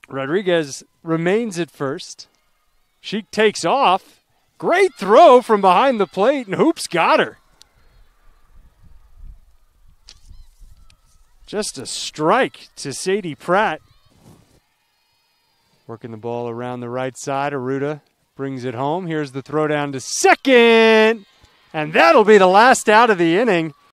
Rodriguez remains at first. She takes off. Great throw from behind the plate, and Hoops got her. Just a strike to Sadie Pratt. Working the ball around the right side. Arruda brings it home. Here's the throw down to second. And that'll be the last out of the inning.